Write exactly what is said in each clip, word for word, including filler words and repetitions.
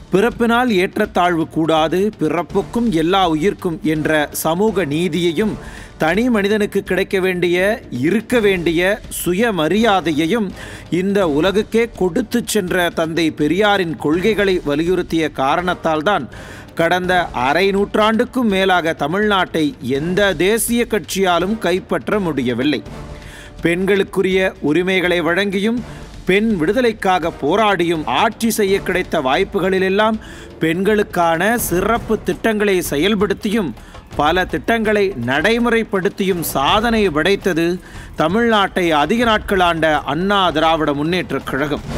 பிறப்பினால் ஏற்றத்தாழ்வு கூடாது, பிறப்புக்கும் எல்லா உயிர்க்கும் என்ற சமூக நீதியையும், தனி மனிதனுக்கு கிடைக்க வேண்டிய இருக்க வேண்டிய சுயமரியாதையையும் இந்த உலகுக்கே கொடுத்து சென்ற தந்தை பெரியாரின் கொள்கைகளை வலியுறுத்திய காரணத்தால்தான் கடந்த அரை நூற்றாண்டுக்கும் மேலாக தமிழ்நாட்டை எந்த தேசிய கட்சியாலும் கைப்பற்ற முடியவில்லை. பெண்களுக்குரிய உரிமைகளை வழங்கியும் பெண் விடுதலைக்காக போராடியும் ஆட்சி செய்ய கிடைத்த வாய்ப்புகளிலெல்லாம் பெண்களுக்கான சிறப்பு திட்டங்களை செயல்படுத்தியும் பல திட்டங்களை நடைமுறைப்படுத்தியும் சாதனை படைத்தது தமிழ்நாட்டை அதிக நாட்கள் ஆண்ட அண்ணா திராவிட முன்னேற்றக் கழகம்.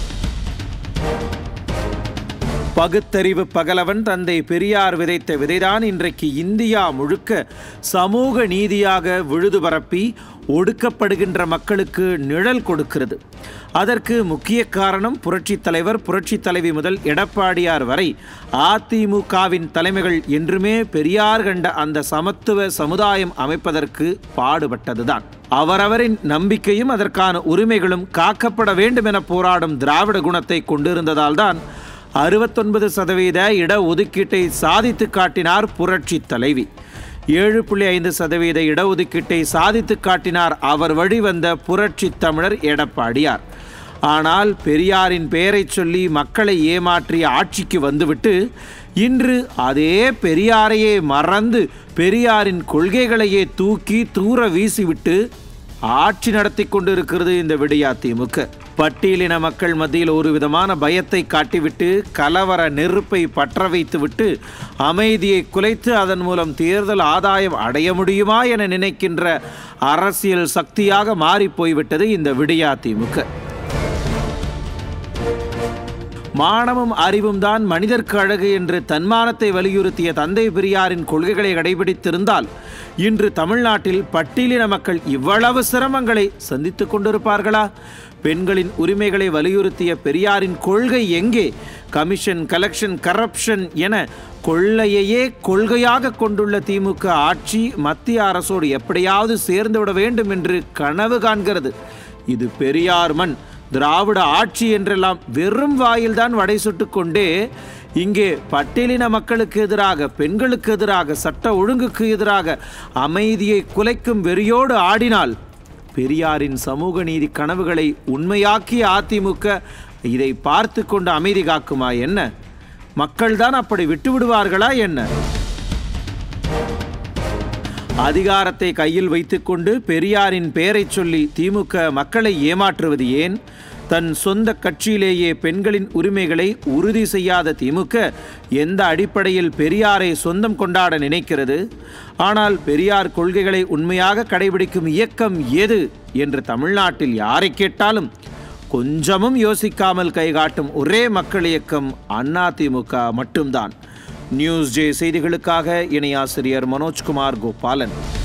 பகுத்தறிவு பகலவன் தந்தை பெரியார் விதைத்த விதைதான் இன்றைக்கு இந்தியா முழுக்க சமூக நீதியாக விழுது பரப்பி ஒடுக்கப்படுகின்ற மக்களுக்கு நிழல் கொடுக்கிறது. அதற்கு முக்கிய காரணம் புரட்சித் தலைவர், புரட்சித் தலைவி முதல் எடப்பாடியார் வரை அதிமுகவின் தலைமைகள் என்றுமே பெரியார் கண்ட அந்த சமத்துவ சமுதாயம் அமைப்பதற்கு பாடுபட்டதுதான். அவரவரின் நம்பிக்கையும் அதற்கான உரிமைகளும் காக்கப்பட வேண்டும் என போராடும் திராவிட குணத்தை கொண்டிருந்ததால் தான் அறுபத்தொன்பது சதவீத இடஒதுக்கீட்டை சாதித்து காட்டினார் புரட்சி தலைவி. ஏழு புள்ளி ஐந்து சதவீத இடஒதுக்கீட்டை சாதித்து காட்டினார் அவர் வழிவந்த புரட்சி தமிழர் எடப்பாடியார். ஆனால் பெரியாரின் பெயரை சொல்லி மக்களை ஏமாற்றி ஆட்சிக்கு வந்துவிட்டு இன்று அதே பெரியாரையே மறந்து பெரியாரின் கொள்கைகளையே தூக்கி தூர வீசிவிட்டு ஆட்சி நடத்தி கொண்டிருக்கிறது இந்த விடியா திமுக. பட்டியலின மக்கள் மத்தியில் ஒரு விதமான பயத்தை காட்டிவிட்டு கலவர நெருப்பை பற்ற வைத்துவிட்டு அமைதியை குலைத்து அதன் மூலம் தேர்தல் ஆதாயம் அடைய முடியுமா என நினைக்கின்ற அரசியல் சக்தியாக மாறி போய்விட்டது இந்த விடியா திமுக. மானமும் அறிவும் தான் மனிதர்க்கு அழகு என்று தன்மானத்தை வலியுறுத்திய தந்தை பெரியாரின் கொள்கைகளை கடைபிடித்திருந்தால் இன்று தமிழ்நாட்டில் பட்டியலின மக்கள் இவ்வளவு சிரமங்களை சந்தித்துக் கொண்டிருப்பார்களா? பெண்களின் உரிமைகளை வலியுறுத்திய பெரியாரின் கொள்கை எங்கே? கமிஷன், கலெக்ஷன், கரப்ஷன் என கொள்ளையையே கொள்கையாக கொண்டுள்ள திமுக ஆட்சி மத்திய அரசோடு எப்படியாவது சேர்ந்துவிட வேண்டும் என்று கனவு காண்கிறது. இது பெரியார் மண், திராவிட ஆட்சி என்றெல்லாம் வெறும் வாயில்தான் வடை சுட்டு கொண்டே இங்கே பட்டியலின மக்களுக்கு எதிராக, பெண்களுக்கு எதிராக, சட்ட ஒழுங்குக்கு எதிராக அமைதியை குலைக்கும் வெறியோடு ஆடினால் பெரியாரின் சமூக நீதி கனவுகளை உண்மையாக்கிய அதிமுக இதை பார்த்து கொண்டு அமைதி காக்குமா என்ன? மக்கள்தான் அப்படி விட்டுவிடுவார்களா என்ன? அதிகாரத்தை கையில் வைத்துக்கொண்டு பெரியாரின் பெயரை சொல்லி திமுக மக்களை ஏமாற்றுவது ஏன்? தன் சொந்த கட்சியிலேயே பெண்களின் உரிமைகளை உறுதி செய்யாத திமுக எந்த அடிப்படையில் பெரியாரை சொந்தம் கொண்டாட நினைக்கிறது? ஆனால் பெரியார் கொள்கைகளை உண்மையாக கடைபிடிக்கும் இயக்கம் எது என்று தமிழ்நாட்டில் யாரை கேட்டாலும் கொஞ்சமும் யோசிக்காமல் கைகாட்டும் ஒரே மக்கள் இயக்கம் அதிமுக மட்டும்தான். நியூஸ் ஜே செய்திகளுக்காக இணையாசிரியர் மனோஜ்குமார் கோபாலன்.